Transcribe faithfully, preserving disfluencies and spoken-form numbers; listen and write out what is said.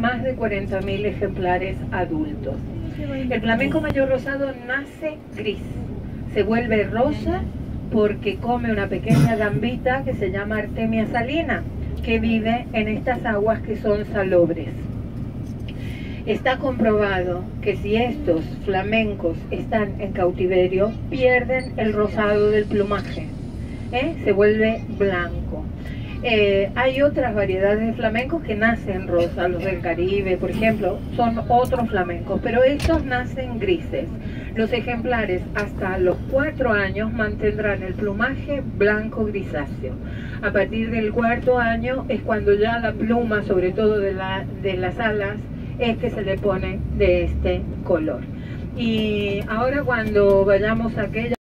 más de cuarenta mil ejemplares adultos. El flamenco mayor rosado nace gris, se vuelve rosa porque come una pequeña gambita que se llama Artemia salina, que vive en estas aguas que son salobres. Está comprobado que si estos flamencos están en cautiverio, pierden el rosado del plumaje, ¿eh? Se vuelve blanco. Eh, hay otras variedades de flamencos que nacen rosa, los del Caribe, por ejemplo, son otros flamencos, pero estos nacen grises. Los ejemplares hasta los cuatro años mantendrán el plumaje blanco grisáceo. A partir del cuarto año es cuando ya la pluma, sobre todo de, la, de las alas, es que se le pone de este color. Y ahora cuando vayamos a aquella